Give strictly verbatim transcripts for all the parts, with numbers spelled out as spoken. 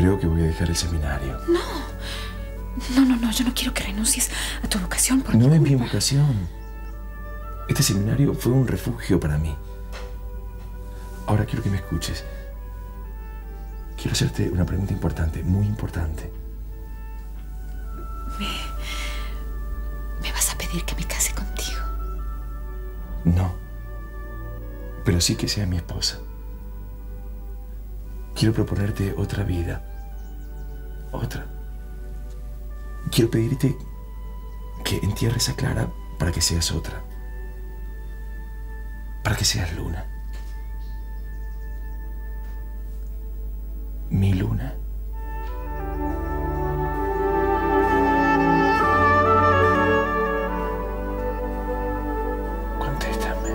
Creo que voy a dejar el seminario. No. No, no, no. Yo no quiero que renuncies a tu vocación por mi No es culpa. mi vocación. Este seminario fue un refugio para mí. Ahora quiero que me escuches. Quiero hacerte una pregunta importante, muy importante. ¿Me, ¿Me vas a pedir que me case contigo? No. Pero sí que sea mi esposa. Quiero proponerte otra vida. Otra. Quiero pedirte que entierres a Clara para que seas otra. Para que seas Luna. Mi Luna. Contéstame.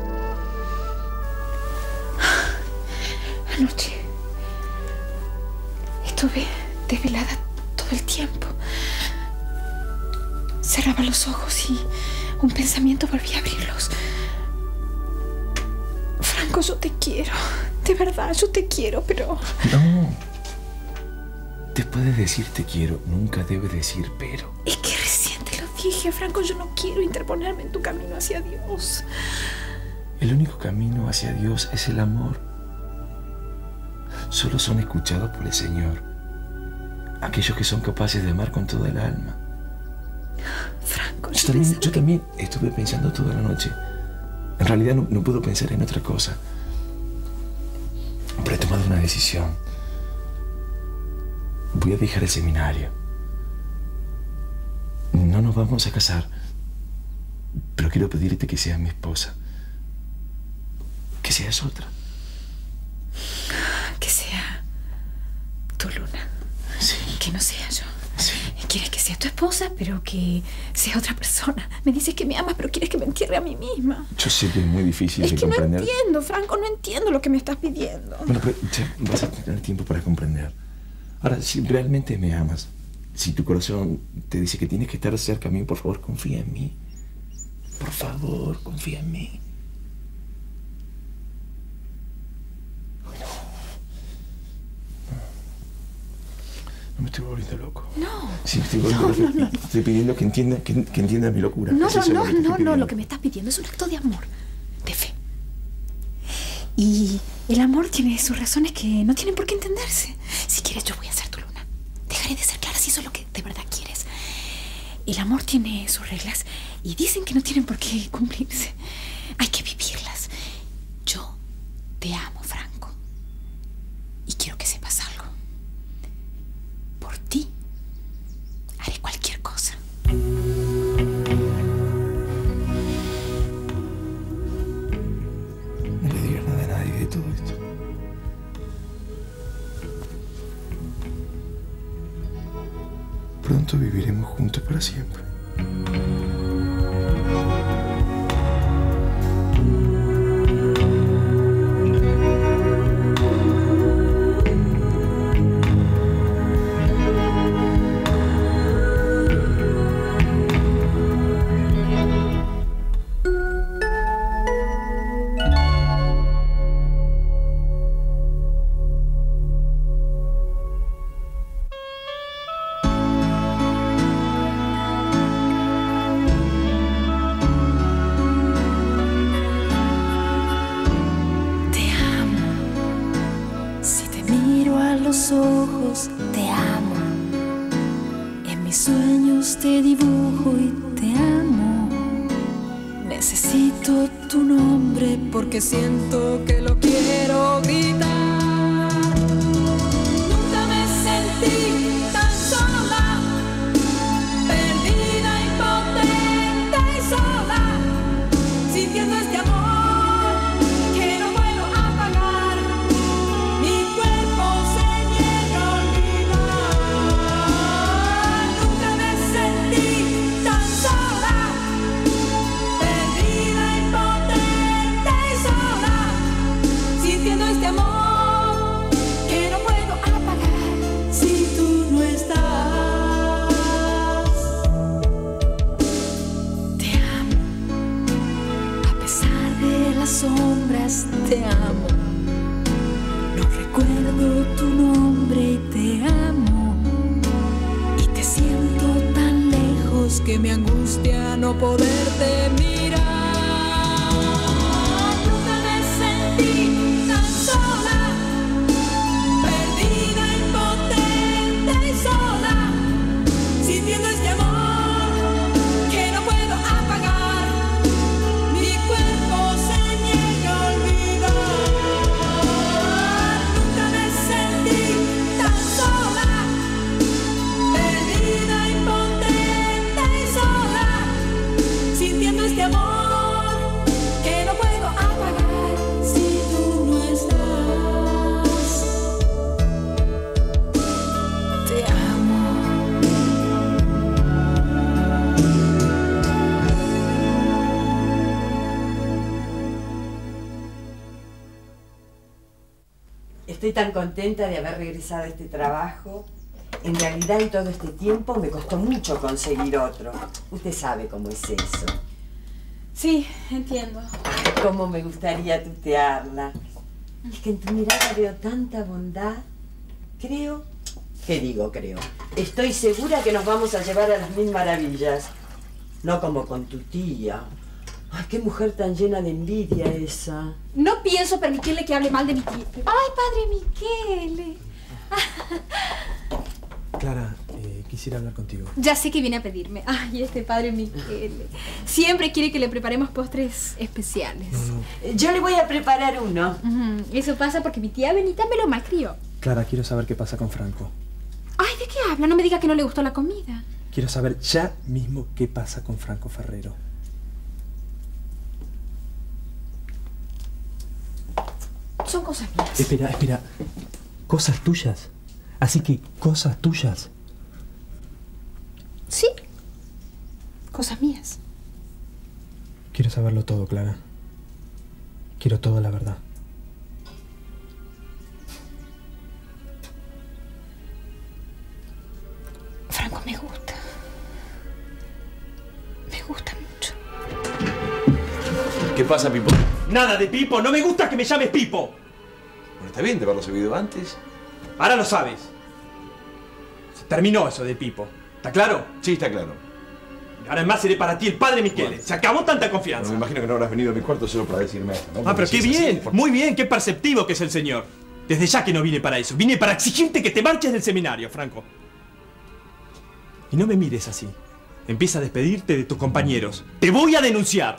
Anoche estuve desvelada todo el tiempo. Cerraba los ojos y un pensamiento volvía a abrirlos. Franco, yo te quiero. De verdad, yo te quiero, pero... No. Después de decir te quiero, nunca debes decir pero. Es que recién te lo dije, Franco. Yo no quiero interponerme en tu camino hacia Dios. El único camino hacia Dios es el amor. Solo son escuchados por el Señor aquellos que son capaces de amar con toda el alma. Franco, yo, también, yo también estuve pensando toda la noche. En realidad no, no puedo pensar en otra cosa. Pero he tomado una decisión. Voy a dejar el seminario. No nos vamos a casar. Pero quiero pedirte que seas mi esposa. Que seas otra. Que sea tu Luna. Sí. Que no sea yo. Sí. Quieres que sea tu esposa, pero que sea otra persona. Me dices que me amas, pero quieres que me entierre a mí misma. Yo sé que es muy difícil es de que comprender. No entiendo, Franco, no entiendo lo que me estás pidiendo. Bueno, pero ya vas a tener tiempo para comprender. Ahora, si realmente me amas, si tu corazón te dice que tienes que estar cerca a mí, por favor, confía en mí. Por favor, confía en mí. No me estoy volviendo loco. No. Sí, me estoy volviendo no, loco. No, no, no. Estoy pidiendo que entienda, que, que entienda mi locura. No, es no, no, lo no, no. Lo que me estás pidiendo es un acto de amor, de fe. Y el amor tiene sus razones que no tienen por qué entenderse. Si quieres, yo voy a ser tu Luna. Dejaré de ser Clara si eso es lo que de verdad quieres. El amor tiene sus reglas y dicen que no tienen por qué cumplirse. Hay que vivirlas. Yo te amo, Franco. Y quiero que sepas algo. Por ti, haré cualquier cosa. No le digas nada a nadie de todo esto. Pronto viviremos juntos para siempre. Ojos te amo, en mis sueños te dibujo y te amo. Necesito tu nombre porque siento que lo quiero gritar. Nunca me sentí tan sola, perdida, impotente y sola, sintiendo este amor. Sombras te amo, no recuerdo tu nombre y te que me angustia no poderte mirar. Nunca me sentí tan sola, perdida, impotente y sola, sintiendo este amor que no puedo apagar. Mi cuerpo se niega a olvidar. Nunca me sentí tan sola, perdida, impotente y sola, sintiendo este amor que no puedo apagar si tú no estás. Te amo. Estoy tan contenta de haber regresado a este trabajo. En realidad, en todo este tiempo me costó mucho conseguir otro. Usted sabe cómo es eso. Sí, entiendo. Ay, cómo me gustaría tutearla. Es que en tu mirada veo tanta bondad. Creo, ¿qué digo creo? Estoy segura que nos vamos a llevar a las mil maravillas. No como con tu tía. Ay, qué mujer tan llena de envidia esa. No pienso permitirle que hable mal de mi tía. ¡Ay, padre Michele! Clara, eh, quisiera hablar contigo. Ya sé que viene a pedirme. Ay, este padre Michele. Siempre quiere que le preparemos postres especiales. No, no. Eh, Yo le voy a preparar uno. Ujú. Eso pasa porque mi tía Benita me lo malcrió. Clara, quiero saber qué pasa con Franco. Ay, ¿de qué habla? No me diga que no le gustó la comida. Quiero saber ya mismo qué pasa con Franco Ferrero. Son cosas mías. Espera, espera. ¿Cosas tuyas? Así que, cosas tuyas. Sí. Cosas mías. Quiero saberlo todo, Clara. Quiero toda la verdad. Franco me gusta. Me gusta mucho. ¿Qué pasa, Pipo? Nada de Pipo, no me gusta que me llames Pipo. Bueno, está bien de haberlo sabido antes. Ahora lo sabes. Se terminó eso de Pipo. ¿Está claro? Sí, está claro. Ahora más seré para ti el padre Michele. Bueno. Se acabó tanta Bueno, confianza. me imagino que no habrás venido a mi cuarto solo para decirme esto, ¿no? Ah, Porque pero si qué es así, bien, por- muy bien, qué perceptivo que es el señor. Desde ya que no vine para eso, vine para exigirte que te marches del seminario, Franco. Y no me mires así. Empieza a despedirte de tus compañeros. ¡Te voy a denunciar!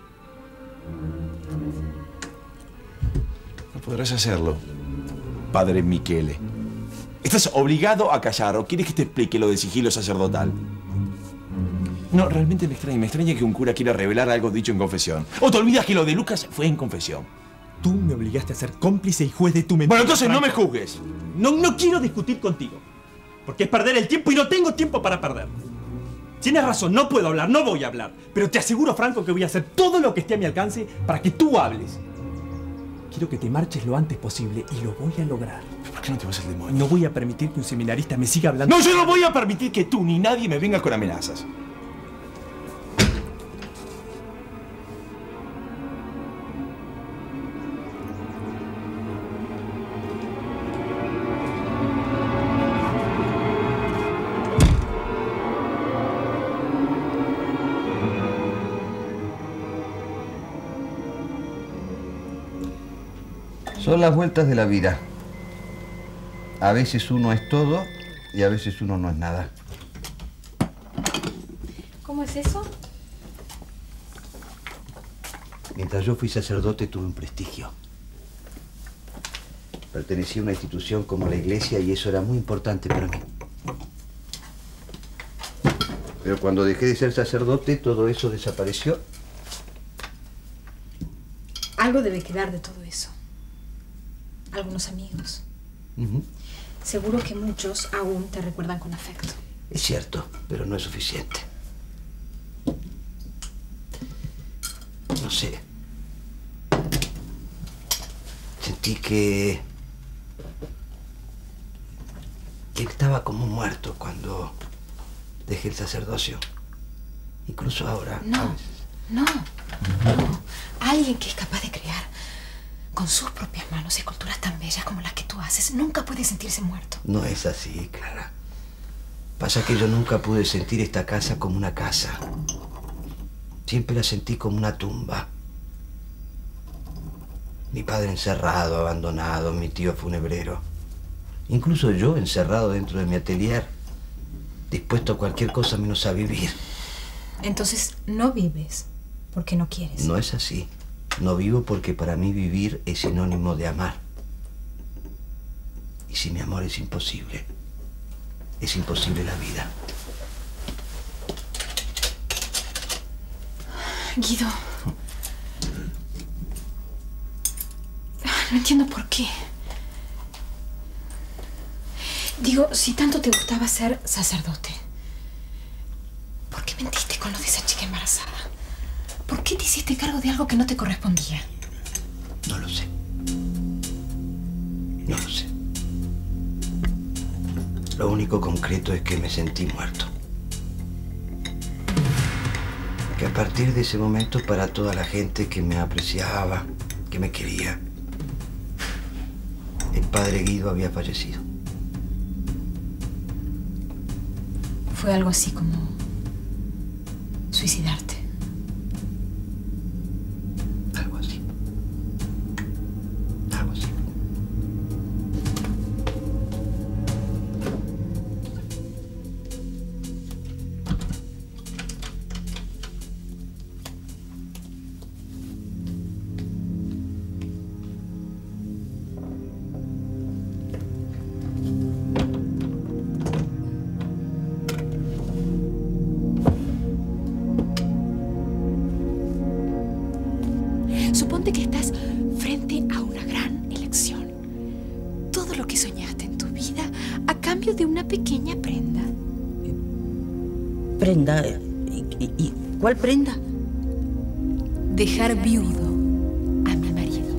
No podrás hacerlo, padre Michele. Estás obligado a callar, ¿o quieres que te explique lo de sigilo sacerdotal? No, realmente me extraña. Me extraña que un cura quiera revelar algo dicho en confesión. ¿O te olvidas que lo de Lucas fue en confesión? Tú me obligaste a ser cómplice y juez de tu mentira. Bueno, entonces no Franco. me juzgues. No, no quiero discutir contigo. Porque es perder el tiempo y no tengo tiempo para perder. Tienes razón, no puedo hablar, no voy a hablar. Pero te aseguro, Franco, que voy a hacer todo lo que esté a mi alcance para que tú hables. Quiero que te marches lo antes posible y lo voy a lograr. ¿Por qué no te vas al demonio? No voy a permitir que un seminarista me siga hablando. No, yo no voy a permitir que tú ni nadie me venga con amenazas. Son las vueltas de la vida. A veces uno es todo y a veces uno no es nada. ¿Cómo es eso? Mientras yo fui sacerdote tuve un prestigio. Pertenecía a una institución como la iglesia y eso era muy importante para mí. Pero cuando dejé de ser sacerdote, todo eso desapareció. Algo debe quedar de todo eso. Algunos amigos. Uh-huh. Seguro que muchos aún te recuerdan con afecto. Es cierto, pero no es suficiente. No sé. Sentí que... que estaba como muerto cuando dejé el sacerdocio. Incluso ahora. No, a veces. no, no. Alguien que es capaz de crear con sus propias manos esculturas tan bellas como las que tú haces nunca puede sentirse muerto. No es así, Clara. Pasa que yo nunca pude sentir esta casa como una casa. Siempre la sentí como una tumba. Mi padre encerrado, abandonado, mi tío funebrero. Incluso yo encerrado dentro de mi atelier, dispuesto a cualquier cosa menos a vivir. Entonces no vives porque no quieres. No es así. No vivo porque para mí vivir es sinónimo de amar. Y si mi amor es imposible, es imposible la vida. Guido. No entiendo por qué. Digo, si tanto te gustaba ser sacerdote, ¿por qué mentiste con lo de esa chica embarazada? ¿Por qué te hiciste cargo de algo que no te correspondía? No lo sé. No lo sé. Lo único concreto es que me sentí muerto. Que a partir de ese momento, para toda la gente que me apreciaba, que me quería, el padre Guido había fallecido. Fue algo así como suicidarte. Algo así. Algo así. Suponte que estás frente a una gran elección. Todo lo que soñaste en tu vida a cambio de una pequeña prenda. ¿Prenda? ¿Y, y- y cuál prenda? Dejar viudo a mi marido.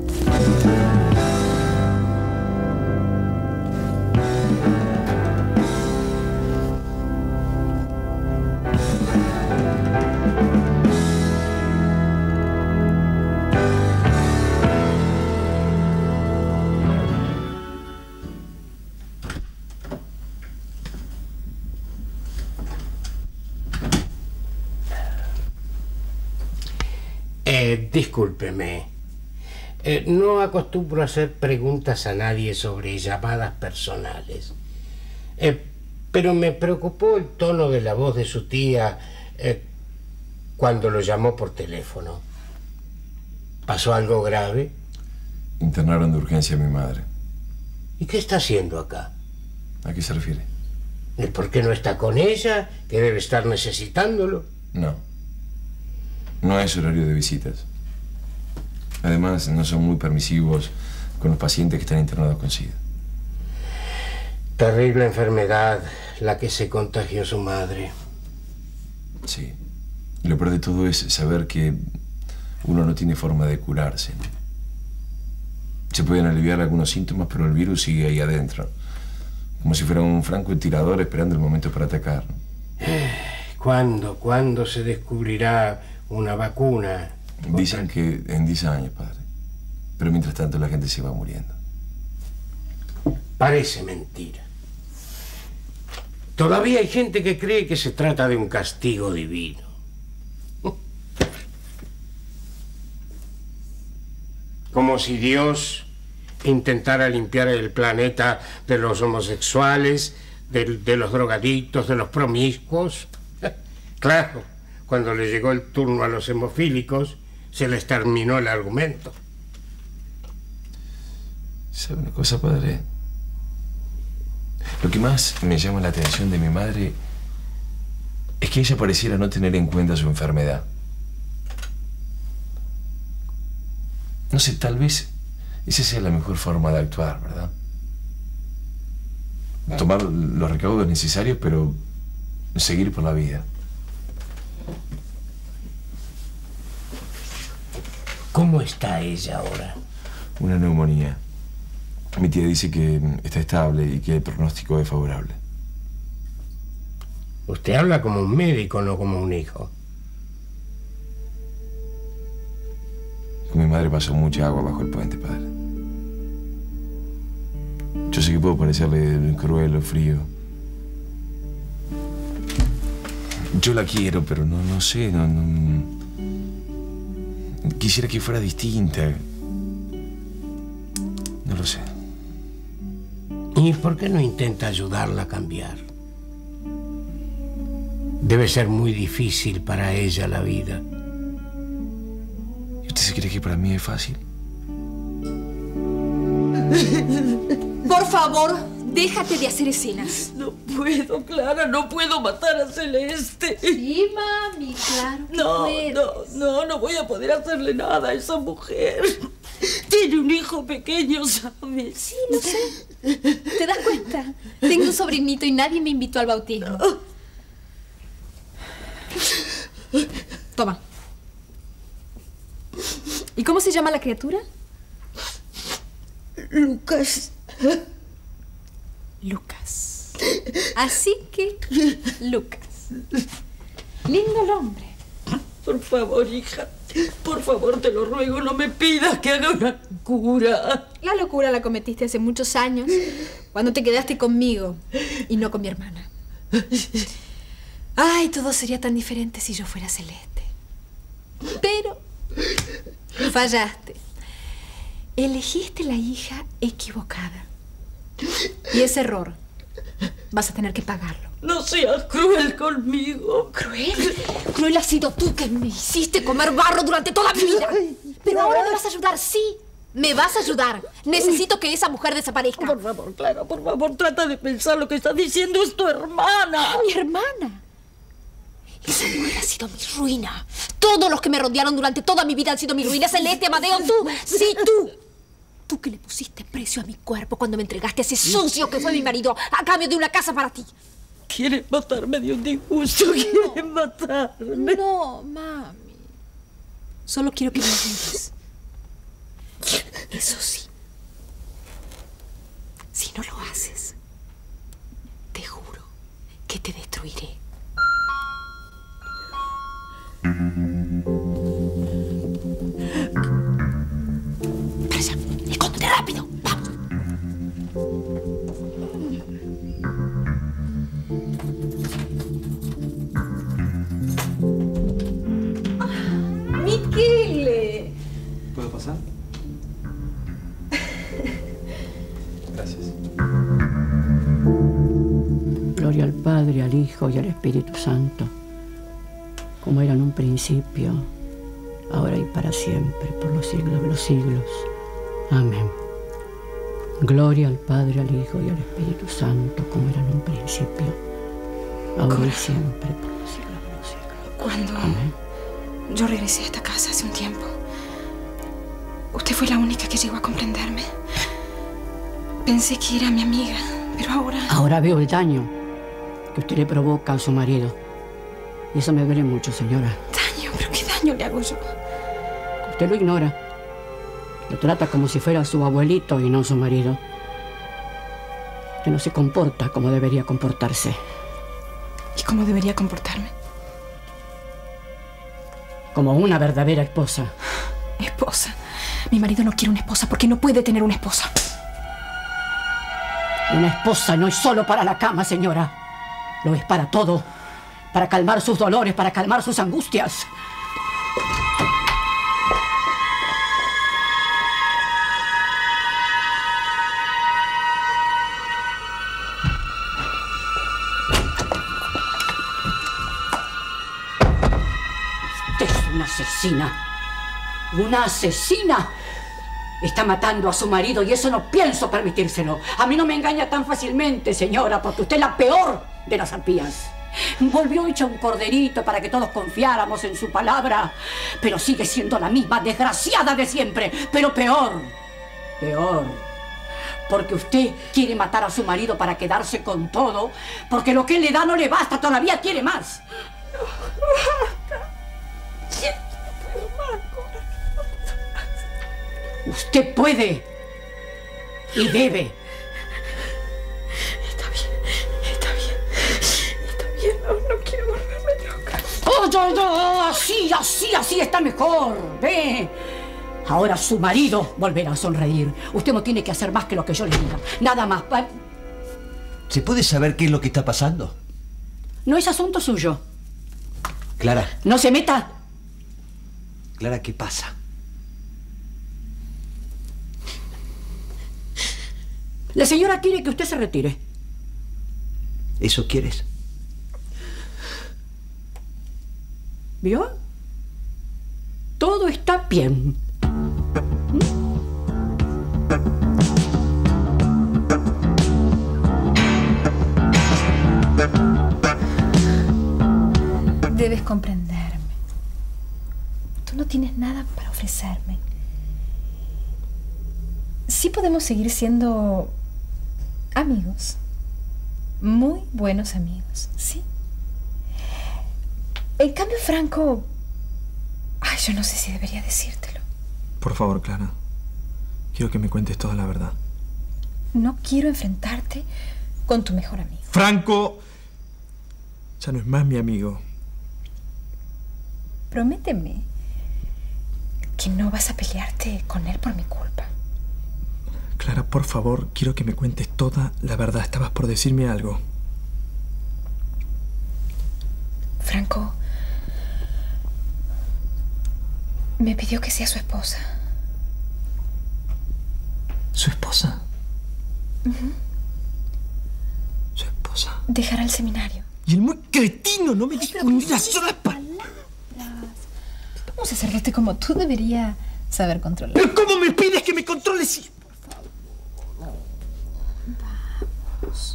Eh, discúlpeme. Eh, no acostumbro a hacer preguntas a nadie sobre llamadas personales. Eh, pero me preocupó el tono de la voz de su tía eh, cuando lo llamó por teléfono. ¿Pasó algo grave? Internaron de urgencia a mi madre. ¿Y qué está haciendo acá? ¿A qué se refiere? ¿Y por qué no está con ella, que debe estar necesitándolo? No. No es horario de visitas. Además, no son muy permisivos con los pacientes que están internados con SIDA. Terrible enfermedad la que se contagió su madre. Sí. Y lo peor de todo es saber que uno no tiene forma de curarse. Se pueden aliviar algunos síntomas, pero el virus sigue ahí adentro. Como si fuera un francotirador esperando el momento para atacar. ¿Cuándo, cuándo se descubrirá una vacuna? Dicen que en diez años, padre. Pero mientras tanto la gente se va muriendo. Parece mentira. Todavía hay gente que cree que se trata de un castigo divino. Como si Dios intentara limpiar el planeta de los homosexuales, de, de los drogadictos, de los promiscuos. Claro, cuando le llegó el turno a los hemofílicos, se les terminó el argumento. ¿Sabe una cosa, padre? Lo que más me llama la atención de mi madre es que ella pareciera no tener en cuenta su enfermedad. No sé, tal vez esa sea la mejor forma de actuar, ¿verdad? Tomar los recaudos necesarios, pero seguir por la vida. ¿Cómo está ella ahora? Una neumonía. Mi tía dice que está estable y que el pronóstico es favorable. Usted habla como un médico, no como un hijo. Con mi madre pasó mucha agua bajo el puente, padre. Yo sé que puedo parecerle cruel o frío, Yo la quiero, pero no, no sé, no, no... Quisiera que fuera distinta. No lo sé. ¿Y por qué no intenta ayudarla a cambiar? Debe ser muy difícil para ella la vida. ¿Y usted se cree que para mí es fácil? Por favor, déjate de hacer escenas. No puedo, Clara, no puedo matar a Celeste. Sí, mami, claro que No, puedes. no, no, no voy a poder hacerle nada a esa mujer. Tiene un hijo pequeño, ¿sabes? Sí, no sé. ¿Te das cuenta? Tengo un sobrinito y nadie me invitó al bautismo. Toma. ¿Y cómo se llama la criatura? Lucas. Lucas. Así que, Lucas. Lindo el hombre. Por favor, hija. Por favor, te lo ruego, no me pidas que haga una cura. La locura la cometiste hace muchos años, cuando te quedaste conmigo y no con mi hermana. Ay, todo sería tan diferente si yo fuera Celeste. Pero fallaste. Elegiste la hija equivocada. Y ese error vas a tener que pagarlo. No seas cruel conmigo. ¿Cruel? Cruel has sido tú que me hiciste comer barro durante toda mi vida. Pero ahora me vas a ayudar, sí. Me vas a ayudar. Necesito que esa mujer desaparezca. Por favor, Clara, por favor, trata de pensar lo que está diciendo. Es tu hermana. Mi hermana. Esa mujer ha sido mi ruina. Todos los que me rodearon durante toda mi vida han sido mi ruina. Celeste, Amadeo, tú. Sí, tú. Tú que le pusiste precio a mi cuerpo cuando me entregaste a ese sucio que fue mi marido a cambio de una casa para ti. Quieren matarme de un disgusto. Quieren matarme. No, mami. Solo quiero que me ayudes. Eso sí. Si no lo haces, te juro que te destruiré. Para allá. Escóndete rápido. Vamos. Michele. ¿Puedo pasar? Gracias. Gloria al Padre, al Hijo y al Espíritu Santo, como era en un principio, ahora y para siempre, por los siglos de los siglos. Amén. Gloria al Padre, al Hijo y al Espíritu Santo, como era en un principio, ahora y siempre, por los siglos de los siglos. Cuando Amén. yo regresé a esta casa hace un tiempo, usted fue la única que llegó a comprenderme. Pensé que era mi amiga, pero ahora... Ahora veo el daño que usted le provoca a su marido. Y eso me duele mucho, señora. ¿Daño? ¿Pero qué daño le hago yo? Usted lo ignora. Lo trata como si fuera su abuelito y no su marido. Que no se comporta como debería comportarse. ¿Y cómo debería comportarme? Como una verdadera esposa. Esposa. Mi marido no quiere una esposa porque no puede tener una esposa. Una esposa no es solo para la cama, señora. Lo es para todo. Para calmar sus dolores, para calmar sus angustias. Usted es una asesina. Una asesina. Está matando a su marido y eso no pienso permitírselo. A mí no me engaña tan fácilmente, señora, porque usted es la peor de las arpías. Volvió hecha un corderito para que todos confiáramos en su palabra, pero sigue siendo la misma desgraciada de siempre, pero peor, peor. Porque usted quiere matar a su marido para quedarse con todo, porque lo que él le da no le basta, todavía quiere más. Usted puede y debe. Está bien, está bien, está bien, no, no quiero volverme loca. ¡Oh, yo, yo! Así, así, así está mejor. Ve. Ahora su marido volverá a sonreír. Usted no tiene que hacer más que lo que yo le diga. Nada más. ¿Se puede saber qué es lo que está pasando? No es asunto suyo. Clara. ¡No se meta! Clara, ¿qué pasa? La señora quiere que usted se retire. ¿Eso quieres? ¿Vio? Todo está bien. Debes comprenderme. Tú no tienes nada para ofrecerme. Sí podemos seguir siendo amigos. Muy buenos amigos, ¿sí? En cambio, Franco... Ay, yo no sé si debería decírtelo. Por favor, Clara. Quiero que me cuentes toda la verdad. No quiero enfrentarte con tu mejor amigo. Franco ya no es más mi amigo. Prométeme que no vas a pelearte con él por mi culpa. Clara, por favor, quiero que me cuentes toda la verdad. Estabas por decirme algo. Franco me pidió que sea su esposa. ¿Su esposa? Uh-huh. ¿Su esposa? Dejará el seminario. Y el muy cretino no me dijo ni una sola palabra. Un sacerdote como tú debería saber controlar. ¿Pero cómo me pides que me controle si...? Vamos.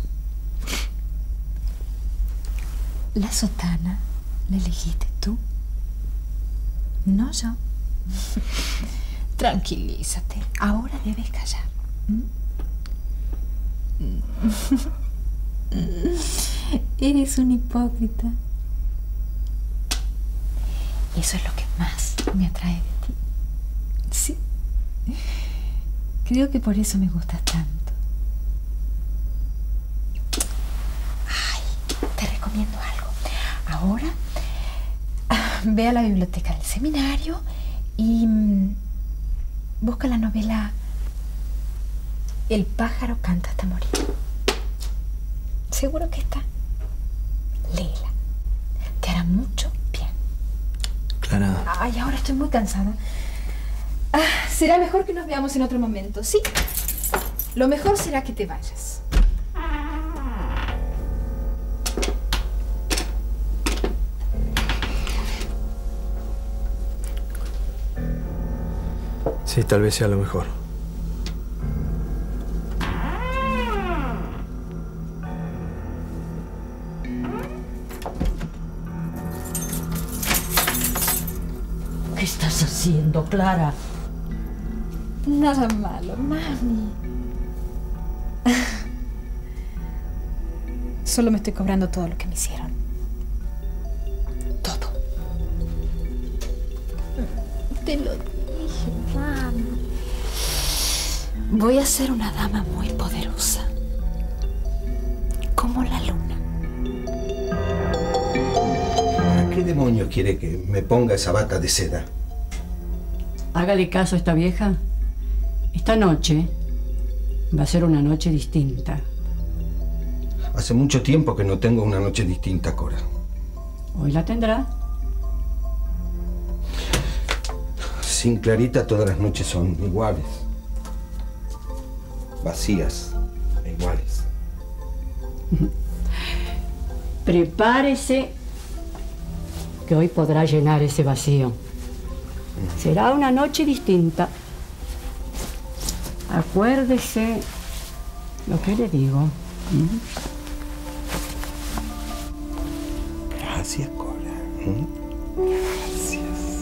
La sotana la elegiste tú, no yo. Tranquilízate. Ahora debes callar. Eres un hipócrita. Eso es lo que más me atrae de ti. Sí. Creo que por eso me gustas tanto. Ay, te recomiendo algo. Ahora, ve a la biblioteca del seminario y mm, busca la novela El pájaro canta hasta morir. Seguro que está. Léela. Te hará mucho bien. Clara. Ay, ahora estoy muy cansada. Ah, será mejor que nos veamos en otro momento, ¿sí? Lo mejor será que te vayas. Sí, tal vez sea lo mejor. ¿Qué estás haciendo, Clara? Nada malo, mami. Solo me estoy cobrando todo lo que me hicieron. Todo. Te lo dije, mami. Voy a ser una dama muy poderosa. Como la luna. ¿Para qué demonios quiere que me ponga esa bata de seda? Hágale caso a esta vieja. Esta noche va a ser una noche distinta. Hace mucho tiempo que no tengo una noche distinta, Cora. Hoy la tendrá. Sin Clarita todas las noches son iguales. Vacías e iguales. Prepárese que hoy podrá llenar ese vacío. Será una noche distinta. Acuérdese lo que le digo. Gracias, Cora. Gracias.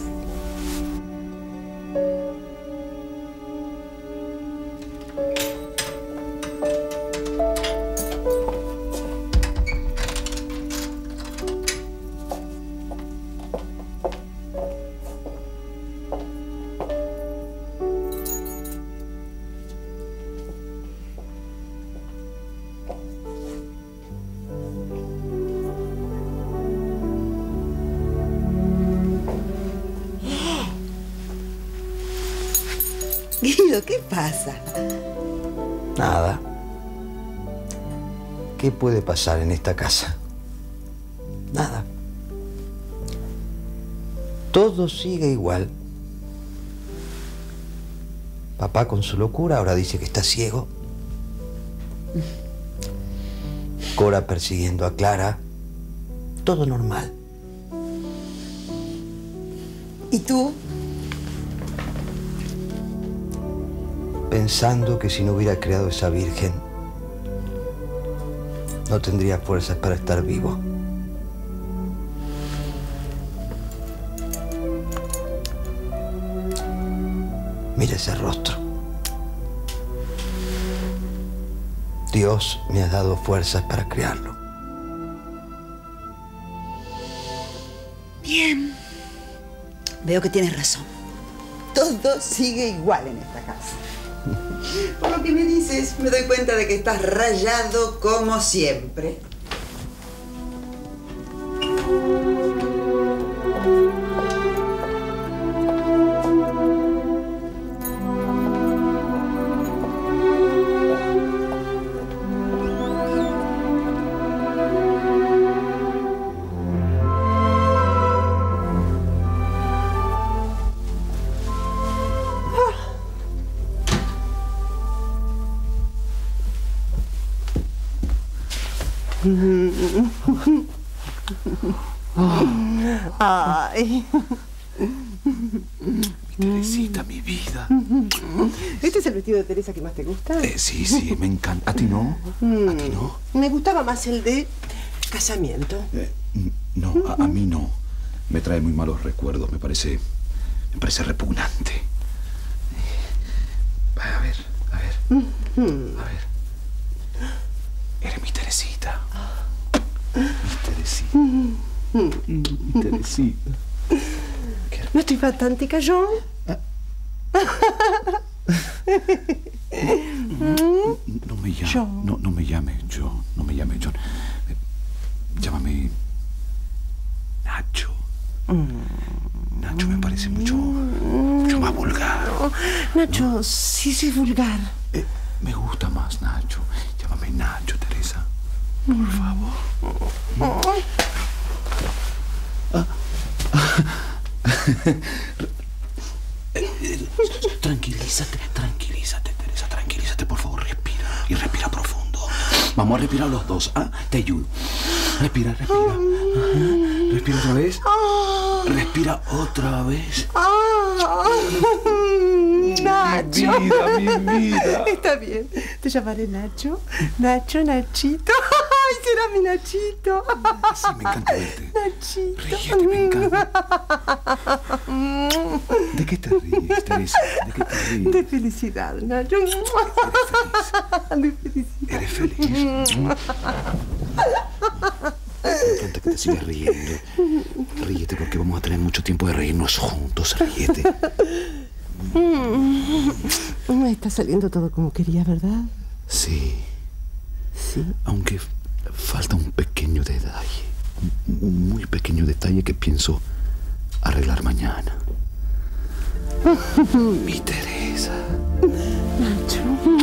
Guido, ¿qué pasa? Nada. ¿Qué puede pasar en esta casa? Nada. Todo sigue igual. Papá con su locura ahora dice que está ciego. Cora persiguiendo a Clara. Todo normal. ¿Y tú? Pensando que si no hubiera creado esa virgen, no tendría fuerzas para estar vivo. Mira ese rostro. Dios me ha dado fuerzas para crearlo. Bien. Veo que tienes razón. Todo sigue igual en esta casa. Por lo que me dices, me doy cuenta de que estás rayado como siempre. Ay. Mi Teresita, mi vida. ¿Este es el vestido de Teresa que más te gusta? Eh, sí, sí, me encanta. ¿A ti no? ¿A ti no? Me gustaba más el de casamiento. Eh, no, a, a mí no. Me trae muy malos recuerdos. Me parece... Me parece repugnante. A ver, a ver. A ver. Eres mi Teresita. Mi Teresita. Mi Teresita. ¿No estoy fantástica, John? No, no me llame. No, no me llame John. No me llame John. Eh, Llámame Nacho. Nacho me parece mucho, mucho más vulgar. Nacho, ¿no? Sí, sí, vulgar. Eh, me gusta más Nacho. Llámame Nacho, Teresa. Por favor. Ah. Tranquilízate, tranquilízate, Teresa, tranquilízate, por favor, respira. Y respira profundo. Vamos a respirar los dos, ¿ah? Te ayudo. Respira, respira. Ajá. Respira otra vez. Respira otra vez. Nacho. Mi vida, mi vida. Está bien. Te llamaré Nacho. Nacho, Nachito. Ay, será mi Nachito. Sí, me encanta verte. Nachito. Ríete, me encanta. ¿De qué te ríes, Teresa? ¿De qué te ríes? De felicidad, Nacho. De felicidad. ¿Eres feliz? Me encanta que te sigas riendo. Ríete porque vamos a tener mucho tiempo de reírnos juntos. Ríete. Me está saliendo todo como quería, ¿verdad? Sí. Sí. Aunque falta un pequeño detalle. Un muy pequeño detalle que pienso arreglar mañana. Mi Teresa. Nacho.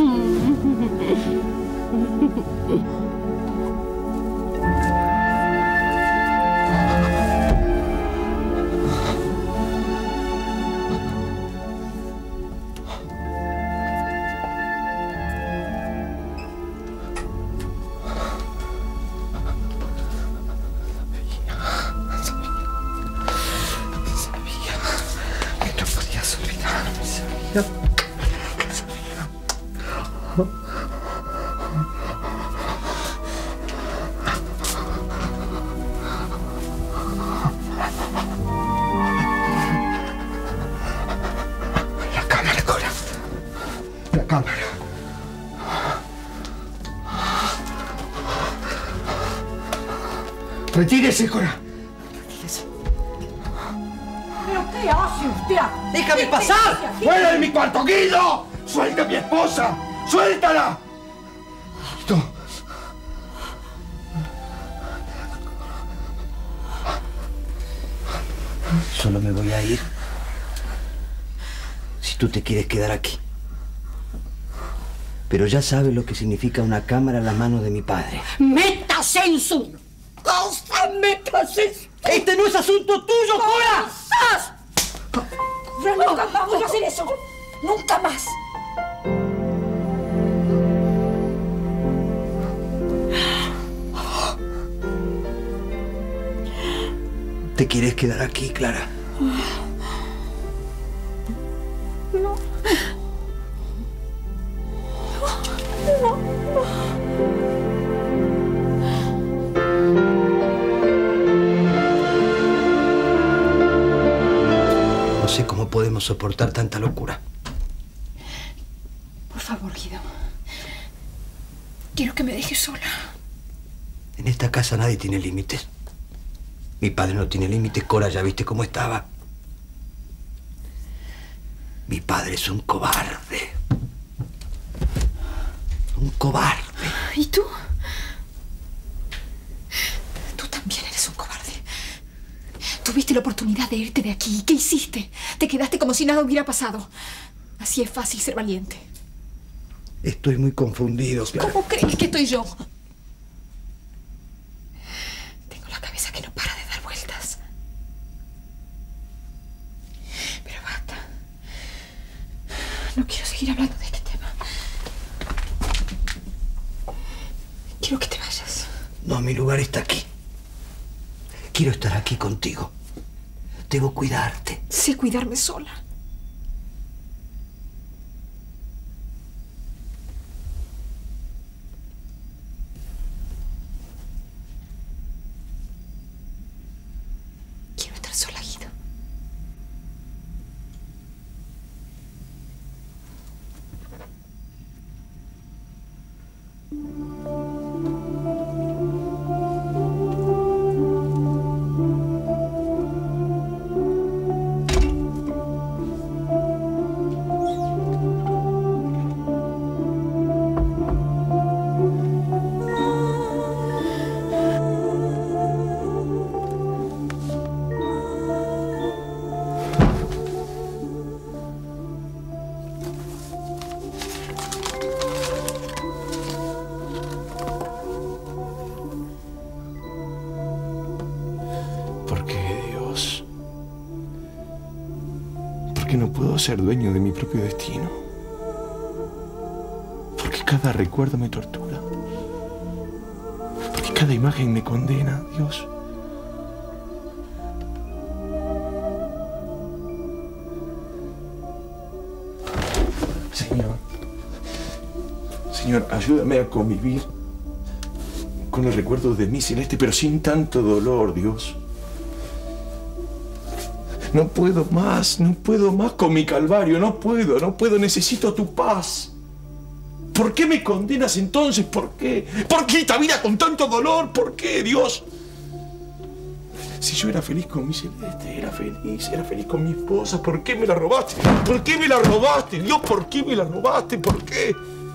La cámara, Cora. La cámara. Retírese, Cora. ¿Pero qué hace usted? ¡Déjame pasar! ¡Fuera de mi cuarto, Guido! ¡Suelta a mi esposa! ¡Suéltala! Guido. Solo me voy a ir si tú te quieres quedar aquí. Pero ya sabes lo que significa una cámara en las manos de mi padre. ¡Métase en su cosa! ¡Métase en su... ¡Este no es asunto tuyo, Cora! ¡Ah! Fran, nunca más vuelvo a hacer eso. Nunca más. ¿Te quieres quedar aquí, Clara? No. No sé cómo podemos soportar tanta locura. Por favor, Guido. Quiero que me dejes sola. En esta casa nadie tiene límites. Mi padre no tiene límites, Cora, ya viste cómo estaba. Mi padre es un cobarde. Un cobarde. ¿Y tú? Tú también eres un cobarde. Tuviste la oportunidad de irte de aquí. ¿Qué hiciste? Te quedaste como si nada hubiera pasado. Así es fácil ser valiente. Estoy muy confundido, Clara. ¿Cómo crees que estoy yo? Tengo la cabeza que no para de dar vueltas. Pero basta. No quiero seguir hablando de este tema. Quiero que te vayas. No, mi lugar está aquí. Quiero estar aquí contigo. Debo cuidarte. Sé cuidarme sola. Quiero estar sola, Guido. ¿Por qué, Dios? ¿Por qué no puedo ser dueño de mi propio destino? ¿Por qué cada recuerdo me tortura? ¿Por qué cada imagen me condena, Dios? Señor, Señor, ayúdame a convivir con el recuerdo de mi celeste, pero sin tanto dolor, Dios. No puedo más, no puedo más con mi calvario, no puedo, no puedo, necesito tu paz. ¿Por qué me condenas entonces? ¿Por qué? ¿Por qué esta vida con tanto dolor? ¿Por qué, Dios? Si yo era feliz con mi celeste, era feliz, era feliz con mi esposa, ¿por qué me la robaste? ¿Por qué me la robaste? Dios, ¿por qué me la robaste? ¿Por qué?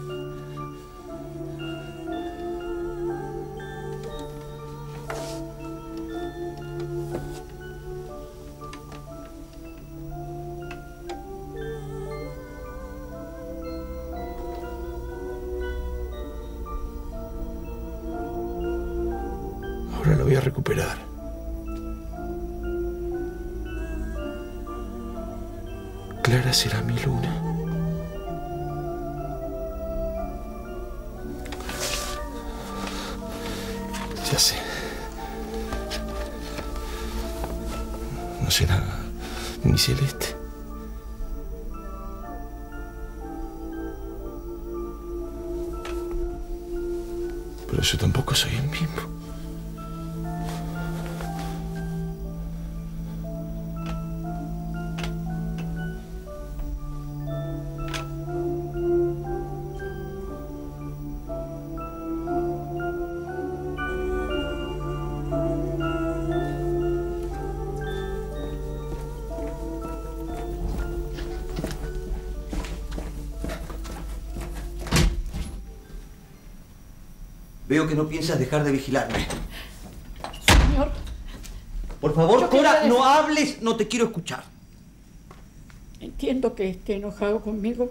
Ahora lo voy a recuperar. Clara será mi luna. Ya sé. No será mi celeste. Pero yo tampoco soy el mismo. Veo que no piensas dejar de vigilarme. Señor. Por favor, Yo Cora, quería no decir- hables, no te quiero escuchar. Entiendo que esté enojado conmigo.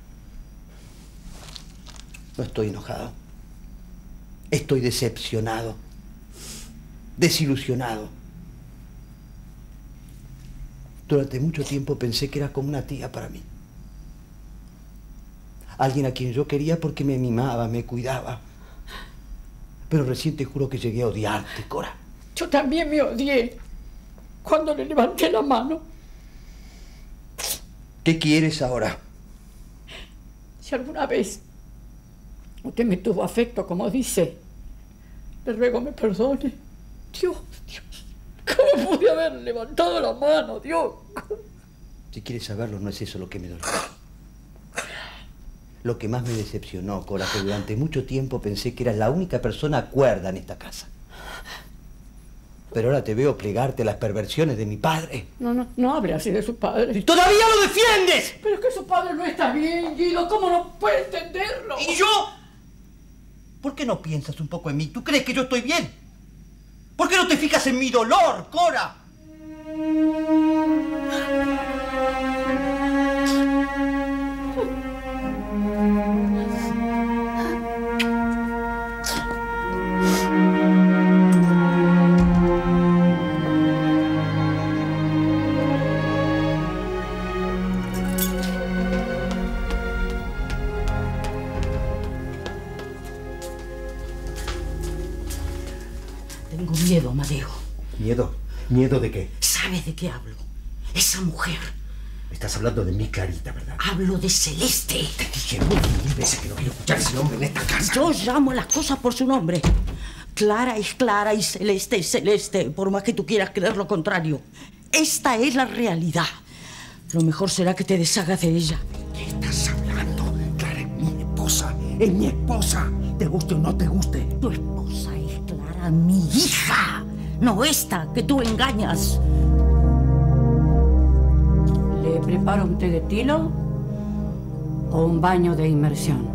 No estoy enojado. Estoy decepcionado. Desilusionado. Durante mucho tiempo pensé que eras como una tía para mí. Alguien a quien yo quería porque me mimaba, me cuidaba. Pero recién te juro que llegué a odiarte, Cora. Yo también me odié cuando le levanté la mano. ¿Qué quieres ahora? Si alguna vez usted me tuvo afecto, como dice, le ruego me perdone. Dios, Dios, ¿cómo pude haber levantado la mano, Dios? Si quieres saberlo, no es eso lo que me dolió. Lo que más me decepcionó, Cora, que durante mucho tiempo pensé que eras la única persona cuerda en esta casa. Pero ahora te veo plegarte a las perversiones de mi padre. No, no, no hable así de su padre. ¡Y todavía lo defiendes! Pero es que su padre no está bien, Guido. ¿Cómo no puede entenderlo? ¿Y yo? ¿Por qué no piensas un poco en mí? ¿Tú crees que yo estoy bien? ¿Por qué no te fijas en mi dolor, Cora? Tengo miedo, Amadeo. ¿Miedo? ¿Miedo de qué? ¿Sabes de qué hablo? Esa mujer. Estás hablando de mí, Clarita, ¿verdad? Hablo de Celeste. Te dije mil veces que no quiero escuchar ese nombre en esta casa. Yo llamo las cosas por su nombre. Clara es Clara y Celeste es Celeste, por más que tú quieras creer lo contrario. Esta es la realidad. Lo mejor será que te deshagas de ella. ¿Qué estás hablando? Clara es mi esposa. Es mi esposa. Te guste o no te guste. Tu esposa es Clara, mi hija. No esta que tú engañas. ¿Le preparo un té de tilo o un baño de inmersión?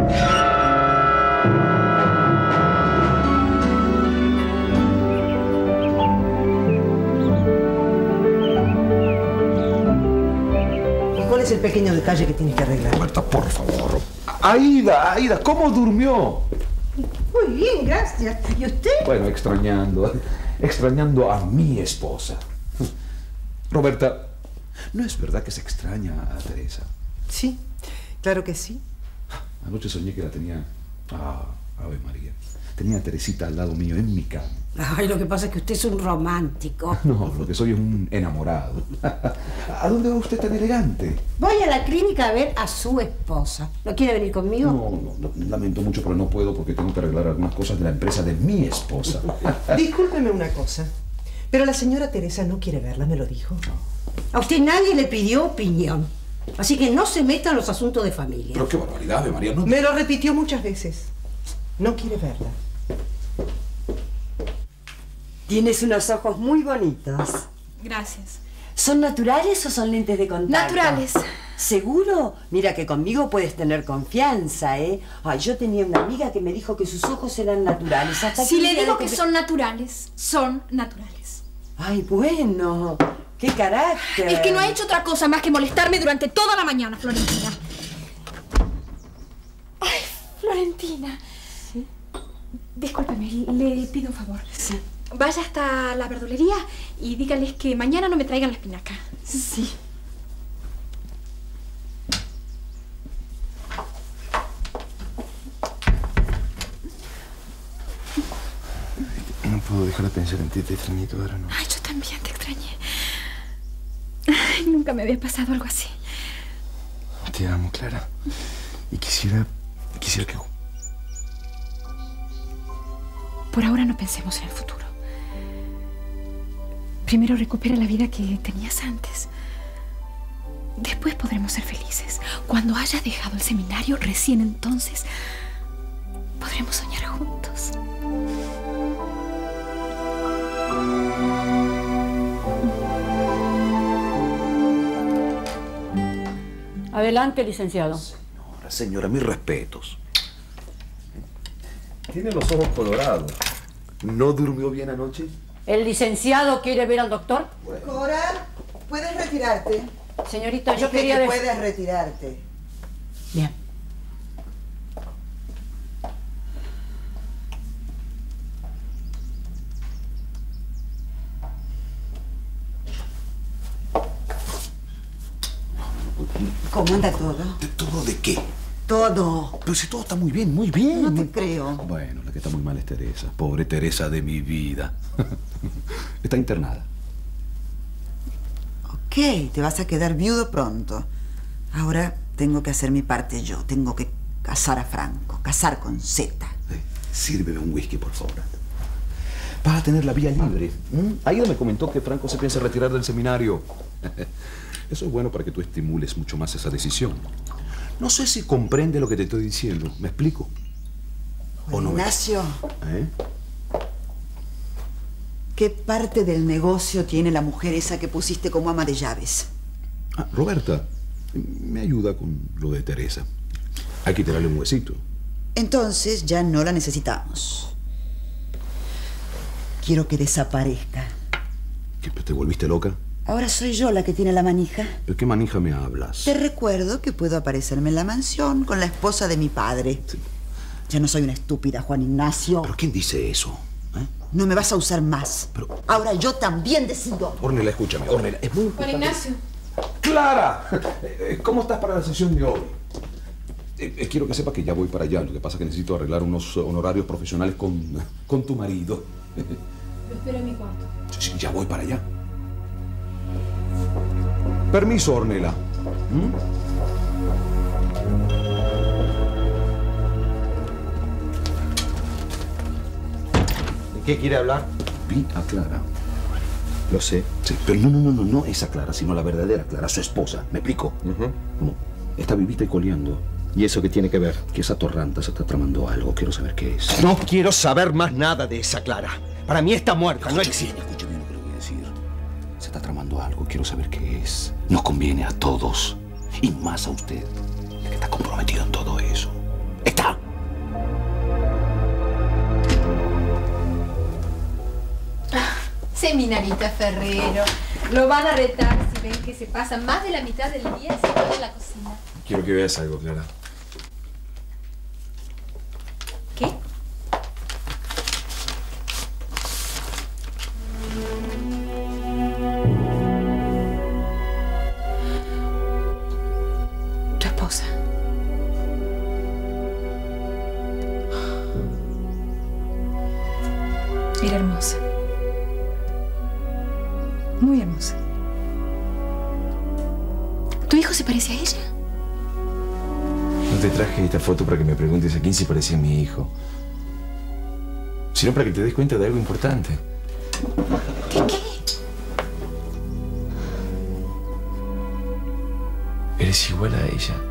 ¿Cuál es el pequeño detalle que tienes que arreglar? Roberta, por favor. Aida, Aida, ¿cómo durmió? Muy bien, gracias. ¿Y usted? Bueno, extrañando, extrañando a mi esposa. Roberta, ¿no es verdad que se extraña a Teresa? Sí, claro que sí. Anoche soñé que la tenía... Ah, Ave María. Tenía a Teresita al lado mío en mi cama. Ay, lo que pasa es que usted es un romántico. No, lo que soy es un enamorado. ¿A dónde va usted tan elegante? Voy a la clínica a ver a su esposa. ¿No quiere venir conmigo? No, no, no, lamento mucho, pero no puedo porque tengo que arreglar algunas cosas de la empresa de mi esposa. Discúlpeme una cosa, pero la señora Teresa no quiere verla, me lo dijo. A usted nadie le pidió opinión. Así que no se meta en los asuntos de familia. Pero qué barbaridad, Ave María. No... Me lo repitió muchas veces. No quiere verla. Tienes unos ojos muy bonitos. Gracias. ¿Son naturales o son lentes de contacto? Naturales. ¿Seguro? Mira que conmigo puedes tener confianza, ¿eh? Ay, yo tenía una amiga que me dijo que sus ojos eran naturales. Hasta Si que le un día digo de que son naturales, son naturales. Ay, bueno. ¡Qué carácter! Es que no ha hecho otra cosa más que molestarme durante toda la mañana, Florentina. Ay, Florentina. ¿Sí? Discúlpeme, le pido un favor. Sí. Vaya hasta la verdulería y dígales que mañana no me traigan la espinaca. Sí. No puedo dejar de pensar en ti, te extrañé toda la noche. Ay, yo también te extrañé. Ay, nunca me había pasado algo así. Te amo, Clara. Y quisiera... quisiera que... Por ahora no pensemos en el futuro. Primero recupera la vida que tenías antes. Después podremos ser felices. Cuando hayas dejado el seminario, recién entonces podremos soñar juntos. Adelante, licenciado. Señora, señora, mis respetos. Tiene los ojos colorados. ¿No durmió bien anoche? ¿El licenciado quiere ver al doctor? Cora, puedes retirarte. Señorita, yo Dije quería... que dec- puedes retirarte. Bien. ¿Cómo anda todo? ¿De todo de qué? Todo. Pero si todo está muy bien, muy bien. No te creo. Bueno, la que está muy mal es Teresa. Pobre Teresa de mi vida. Está internada. Ok, te vas a quedar viudo pronto. Ahora tengo que hacer mi parte yo. Tengo que casar a Franco. Casar con Z. Eh, sírveme un whisky, por favor. Vas a tener la vía libre. ¿Mm? Aida me comentó que Franco se piensa retirar del seminario. Eso es bueno para que tú estimules mucho más esa decisión. No sé si comprende lo que te estoy diciendo. ¿Me explico? ¿O no? Ignacio, ¿Eh? ¿qué parte del negocio tiene la mujer esa que pusiste como ama de llaves? Ah, Roberta, me ayuda con lo de Teresa. Hay que tirarle un huesito. Entonces ya no la necesitamos. Quiero que desaparezca. ¿Qué, te volviste loca? Ahora soy yo la que tiene la manija. ¿De qué manija me hablas? Te recuerdo que puedo aparecerme en la mansión con la esposa de mi padre. Sí. Ya no soy una estúpida, Juan Ignacio. ¿Pero quién dice eso? ¿Eh? No me vas a usar más. Pero... Ahora yo también decido. Ornella, escúchame. Ornella, es muy Juan importante. Ignacio. ¡Clara! ¿Cómo estás para la sesión de hoy? Eh, quiero que sepas que ya voy para allá. Lo que pasa es que necesito arreglar unos honorarios profesionales con, con tu marido. Lo espero en mi cuarto. Sí, sí, ya voy para allá. Permiso, Ornella. ¿Mm? ¿De qué quiere hablar? Vi a Clara. Lo sé. Sí, pero no, no, no, no, no esa Clara, sino la verdadera Clara, su esposa. ¿Me explico? Uh-huh. No, está vivita y coleando. ¿Y eso qué tiene que ver? Que esa torranta se está tramando algo. Quiero saber qué es. No quiero saber más nada de esa Clara. Para mí está muerta. Escuche No existe. bien, escuche bien lo que le voy a decir. Se está tramando algo. Quiero saber qué es. Nos conviene a todos. Y más a usted, el que está comprometido en todo eso. ¡Está! Seminarista Ferrero. Lo van a retar si ven que se pasa más de la mitad del día sentado en la cocina. Quiero que veas algo, Clara. ¿Qué? Tu esposa. Era hermosa. Muy hermosa. ¿Tu hijo se parece a ella? No te traje esta foto para que me preguntes a quién se parecía a mi hijo, sino para que te des cuenta de algo importante. ¿De qué? Eres igual a ella.